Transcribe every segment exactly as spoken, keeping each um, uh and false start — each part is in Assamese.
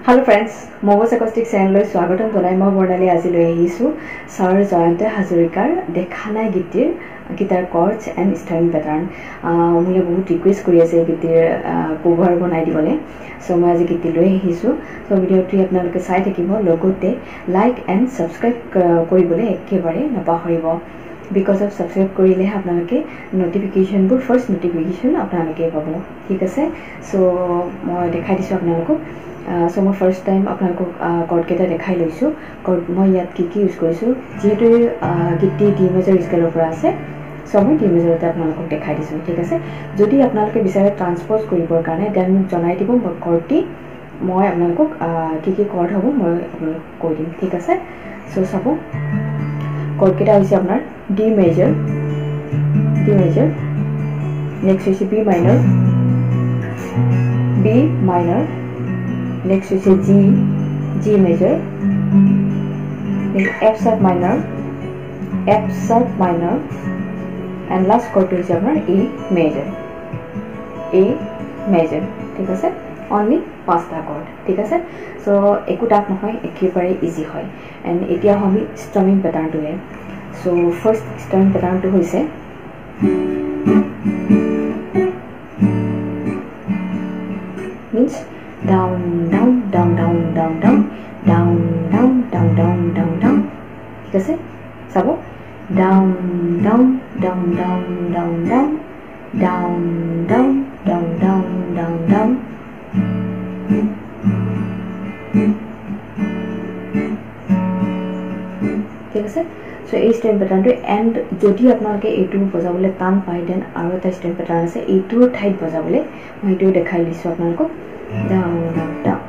Hello friends, Momos Acoustic Channel स्वागतम जनाई মই বৰ্ণালী আজি লৈ আহিছো ছাৰ জয়ন্ত হাজৰিকাৰ দেখানা গীতিৰ গীতাৰ কৰ্ডছ এণ্ড ষ্ট্ৰিং পেটাৰ্ন মোলে বহুত ৰিকুৱেষ্ট কৰি আছে গীতিৰ কভাৰ বনাই দিবলে সো মই আজি গীতি লৈ আহিছো সো ভিডিওটি আপোনালোকে চাই থাকিব লগতে লাইক এণ্ড সাবস্ক্ৰাইব কৰিবলৈ একেবাৰে নাপাহৰিব because of subscribe কৰিলে আপোনালোকে নোটিফিকেশন বোৰ ফাৰ্স্ট নোটিফিকেশন আপোনালোকে পাব ঠিক আছে সো মই দেখাই দিছো আপোনালোকক so my first time আপোনালোকক কৰ্ড কেটা দেখাই লৈছো কৰ্ড মই ইয়াত কি কি ইউজ কৰিছো যেহেতু গীতি ডি মেজৰ স্কেলৰ পৰা আছে সো মই ডি মেজৰতে আপোনালোকক দেখাই দিছো ঠিক আছে যদি আপোনালোকে বিচাৰে ট্ৰান্সপোজ কৰিবৰ কাৰণে দেন জনাই দিব কৰ্ডটি মই আপোনালোকক কি কি কৰ্ড হ'ব মই আপোনালোকক কৈ দিম ঠিক আছে সো চাব কৰ্ড কেটা হৈছে আপোনাৰ D major D major next হৈছে B minor B minor next is a G, G major, then F sharp minor, F sharp minor, and last chord is our A major, A major. ठीक है only पांचटा chord ठीक है so एकु टाक নহয় একেবাৰে easy হয় and এতিয়া আমি strumming pattern টো হে so first strumming pattern টো হৈছে means down down down down down down down down down down down down ঠিক আছে চাব down down down down down down down down down down down down ঠিক আছে সো এই স্ট্রিং প্যাটার্নটো এন্ড যদি আপোনালোকে এটু বজাবলে টান পায় দেন আৰু এটা স্ট্রিং প্যাটার্ন আছে এটুৰ ঠাইত বজাবলে মই এটু দেখাই দিছো আপোনালোকক down up down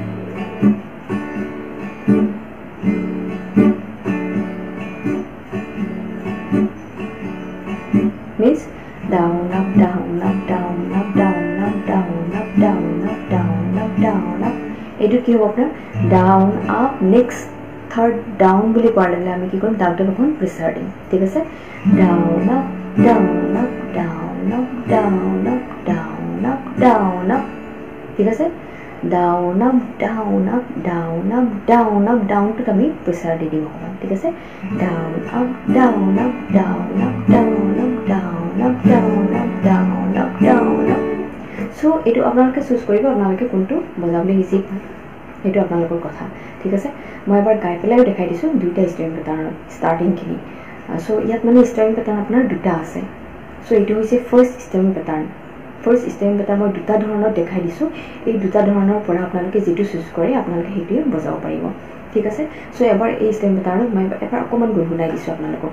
means down up down up down up down up down up down up down up down up etu ki hob apnar down up next third down boli korle ami ki korum down to kon pressure dim thik ase down up down up down up down up down up down up ঠিক আছে down up down up down up down up down to আমি প্ৰেছাৰ দি দিম হ'ব ঠিক আছে down up down up down up down up down up down up down up down up so এটো আপোনালোকে চুজ কৰিব আপোনালোকে কোনটো বজাবলৈ ইজি পায় এটো আপোনালোকৰ কথা ঠিক আছে মই এবাৰ গাই পেলাই দেখাই দিছো দুটা ষ্ট্ৰিং পেটাৰ্ন ষ্টাৰ্টিং খিনি সো ইয়াত মানে ষ্ট্ৰিং পেটাৰ্ন আপোনাৰ দুটা আছে সো এটো হৈছে first string pattern First string pattern মই দুটা ধৰণৰ দেখাই দিছো এই দুটা ধৰণৰ পৰা আপোনালোকে যেটো চুজ কৰে আপোনালোকে হেতু বজাব পাৰিব ঠিক আছে সো এবাৰ এই string pattern মই এবাৰ অকমান গুণগুণাই দিছো আপোনালোকক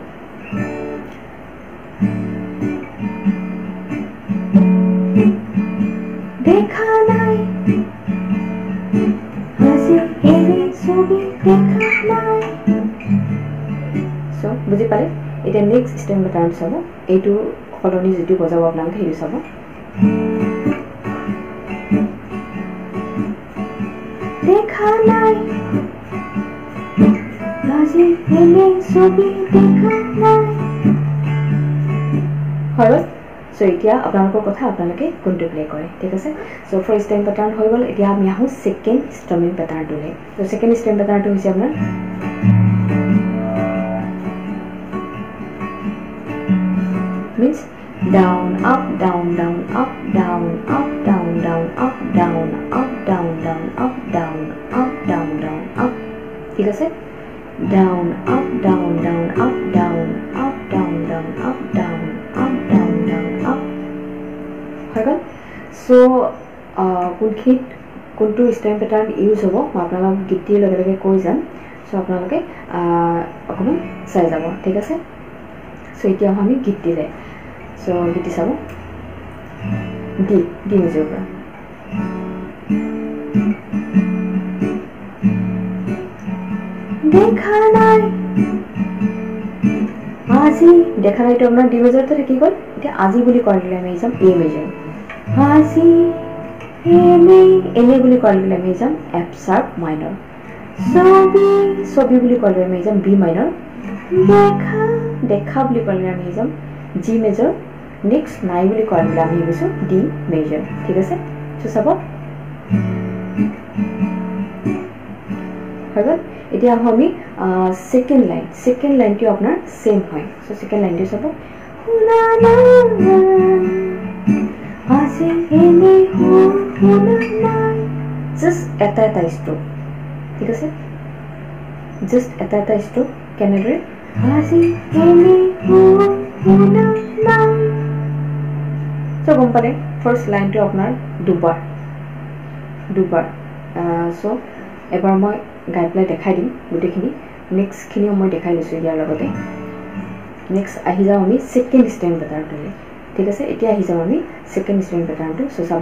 দেখা নাই হাসি হেৰি ছবি দেখা নাই সো বুজি পালে এটা নেক্সট string pattern চাব এইটো কলনি যেটো বজাব আপোনালোকে হেৰি চাব দেখা নাই আজি হেলে ছবি দেখা নাই হলো সো এতিয়া আপোনালোকৰ কথা আপোনালোকে কোনটো প্লে কৰে ঠিক আছে সো ফাৰ্স্ট টাইম প্যাটাৰ্ন হৈ গল এতিয়া আমি আহো সেকেন্ড স্ট্রামিং প্যাটাৰ্ন টোলে সো সেকেন্ড স্ট্রামিং প্যাটাৰ্ন টো হৈছে আপোনাৰ means down up down down up down up down down up down up down down up down up down down up ঠিক আছে down up down down up down up down down up down up down down up হৈ গল সো কোনখিত কোনটো ষ্টাইল প্যাটাৰ্ন ইউজ হ'ব মই আপোনালোকক গীতিৰ লগে লগে কৈ যাম সো আপোনালোকে অকমান চাই যাব ঠিক আছে সো এতিয়া আমি গীতিৰে সো গীতি চাব ডি ডি মেজৰ পৰা দেখা নাই আজি দেখা নাই তো আপোনাৰ ডি মেজৰতে থাকি গল এতিয়া আজি বুলি কৈ দিলে আমি যাম এ মেজৰ আজি এনে এনে বুলি কৈ দিলে আমি যাম এফ শার্প মাইনৰ ছবি ছবি বুলি কৈ দিলে আমি যাম বি মাইনৰ দেখা দেখা বুলি কৈ দিলে আমি যাম জি মেজৰ নেক্সট নাই বুলি কৈ দিলে আমি গৈছো ডি মেজৰ ঠিক আছে সো চাব হৈ গ'ল এতিয়া আমি সেকেন্ড লাইন সেকেন্ড লাইনটো আপোনাৰ সেম হয় সো সেকেন্ড লাইনটো চাব শুনা না আজি এনে শুনা নাই জাস্ট এটা এটা স্ট্ৰোক ঠিক আছে জাস্ট এটা এটা স্ট্ৰোক কেনেদৰে আজি এনে শুনা নাই সো গম পালে ফাৰ্স্ট লাইনটো আপোনাৰ দুবাৰ দুবাৰ সো এবাৰ মই গাই প্লাই দেখাই দিম গুটেখিনি নেক্সট খিনিও মই দেখাই লৈছো ইয়াৰ লগতে নেক্সট আহি যাও আমি সেকেন্ড স্ট্যান্ড প্যাটাৰ্ণটো ঠিক আছে এতিয়া আহি যাও আমি সেকেন্ড স্ট্যান্ড প্যাটাৰ্ণটো সো চাব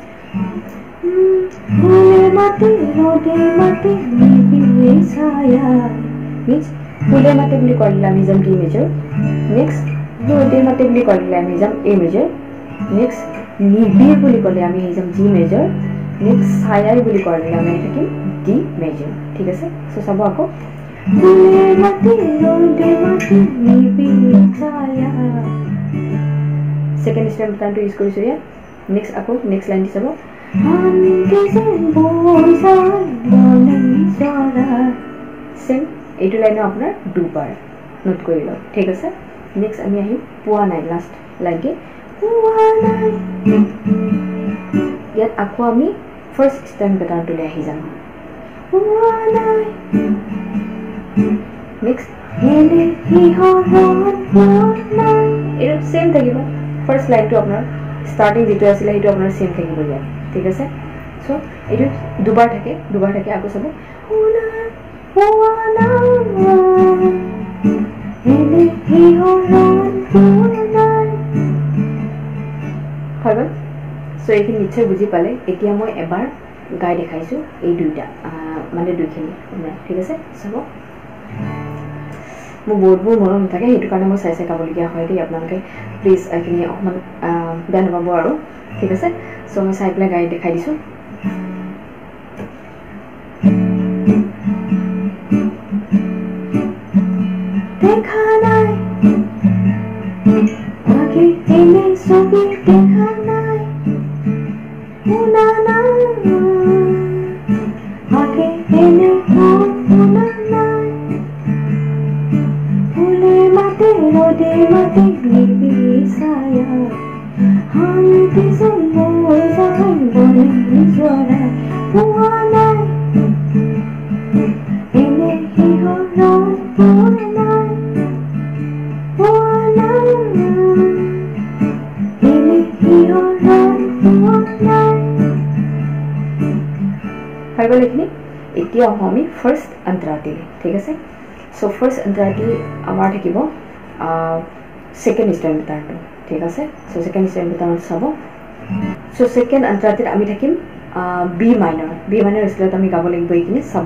ফুলে মাটি ৰদে মাটি নিবিলে ছায়া মিন্স ফুলে মাটি বুলি কইলে আমি যাম ডি মেজৰ নেক্সট ৰদে মাটি বুলি কইলে আমি যাম এ মেজৰ নেক্সট নিবিল বুলি কলে আমি যাম জি মেজৰ নেক্সট ছায়া বুলি কইলে আমি থাকিম ডি মেজৰ ঠিক আছে সো চাব আকৌ ফুলে মাটি ৰদে মাটি নিবিলে ছায়া সেকেন্ড স্ট্যান্ড প্যাটাৰ্ণটো ইউজ কৰিছো ইয়া নেক্সট আকৌ নেক্সট লাইনটো চাব সেম এইটো লাইনো আপোনাৰ দুবাৰ নোট কৰি লওক ঠিক আছে নেক্সট আমি আহিম পোৱা নাই লাষ্ট লাইনটো পোৱা নাই ইয়াত আকৌ আমি ফাৰ্স্ট স্ট্যান্ড প্যাটাৰ্ণটো লৈ আহি যাম পোৱা নাই নেক্সট হেলে হি হৰণ পোৱা নাই এইটো সেম থাকিব ফাৰ্স্ট লাইনটো আপোনাৰ স্টাৰ্টিং যেটো আছিল এইটো আপোনাৰ সেম থাকিব ইয়াত ঠিক আছে সো এইটো দুবাৰ থাকে দুবাৰ থাকে আকৌ চাব শুনা পোৱা নাই হেলে হি হৰণ পোৱা নাই হৈ গ'ল সো এইখিনি নিশ্চয় বুজি পালে এতিয়া মই এবাৰ গাই দেখাইছো এই দুইটা মানে দুইখিনি ঠিক আছে চাব মোৰ বোৰ্ডবোৰ মনত নাথাকে সেইটো কাৰণে মই চাই চাই গাবলগীয়া হয় দেই আপোনালোকে প্লিজ এইখিনি অকমান বেয়া নাপাব আৰু ঠিক আছে সো মই চাই পেলাই গাই দেখাই দিছো দেখা নাই আগে এনে ছবি দেখা নাই শুনা নাই আগে এনে শুনা নাই ফুলে মাটি ৰদে মাটি নিবিলে ছায়া শান্তি যেন বৈ যায় বনে নিজৰা পোৱা নাই এনে শিহৰণ পোৱা নাই পোৱা নাই এনে শিহৰণ পোৱা নাই হৈ গ'ল এইখিনি এতিয়া আমি ফাৰ্স্ট অন্তৰাটি ঠিক আছে সো ফাৰ্স্ট অন্তৰাটি আমাৰ থাকিব সেকেন্ড স্ট্যান্ড প্যাটাৰ্ণটো ঠিক আছে সো সেকেন্ড স্ট্যান্ড প্যাটাৰ্ণ চাব সো সেকেন্ড অন্তৰাটিত আমি থাকিম বি মাইনৰ বি মাইনৰ স্কেলত আমি গাব লাগিব এইখিনি চাব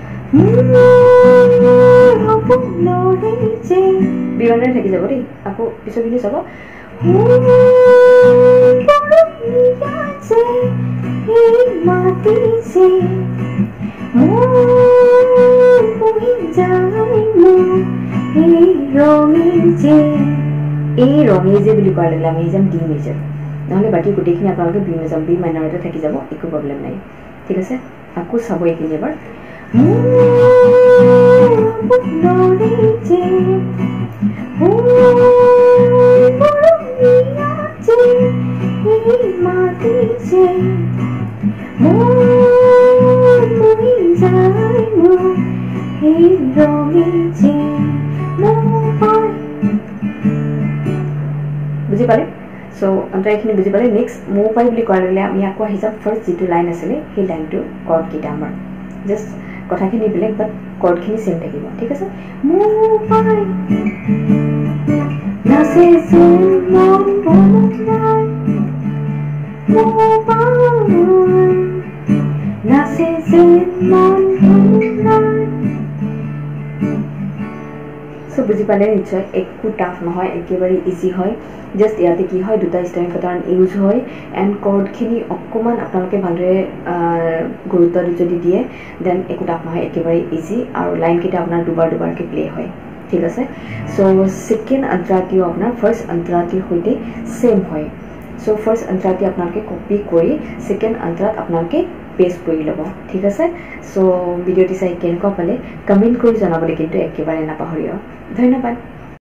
বি মাইনৰ থাকি যাব দেই আকৌ পিছৰখিনি চাব এই ৰঙে যে বুলি কোৱা লাগিলে আমি যাম ডি মেজৰ নহলে বাকি গোটেইখিনি আপোনালোকে বি মেজৰ বি মাইনৰতে থাকি যাব একো প্ৰব্লেম নাই ঠিক আছে আকৌ চাব এইখিনি এবাৰ বুজি পালে সো অন্তৰাইখিনি বুজি পালে নেক্সট মো পাই বুলি কোৱা লাগিলে আমি আকৌ আহি যাম ফাৰ্স্ট যেটো লাইন আছিলে সেই লাইনটো কৰ্ড কিটা আমাৰ জাস্ট কথাখিনি বেলেগ বাট কৰ্ডখিনি সেম থাকিব ঠিক আছে মো পাই নাচে যে মন বনাই মো পাই নাচে যে মন বনাই সো বুজি পালে নিশ্চয় একো টাফ নহয় একেবাৰে ইজি হয় জাস্ট ইয়াতে কি হয় দুটা স্ট্যান্ড প্যাটাৰ্ণ ইউজ হয় এন্ড কৰ্ডখিনি অকমান আপোনালোকে ভালদৰে গুৰুত্ব যদি দিয়ে দেন একো টাফ নহয় একেবাৰে ইজি আৰু লাইন কিটা আপোনাৰ দুবাৰ দুবাৰকে প্লে হয় ঠিক আছে সো সেকেন্ড অন্তৰাটিও আপোনাৰ ফাৰ্স্ট অন্তৰাটিৰ সৈতে সেম হয় সো ফাৰ্স্ট অন্তৰাটি আপোনালোকে কপি কৰি সেকেন্ড অন্তৰাত আপোনালোকে পেষ্ট কৰি ল'ব ঠিক আছে সো ভিডিঅ'টি চাই কেনেকুৱা পালে কমেন্ট কৰি জনাবলৈ কিন্তু একেবাৰে নাপাহৰিব ধন্যবাদ।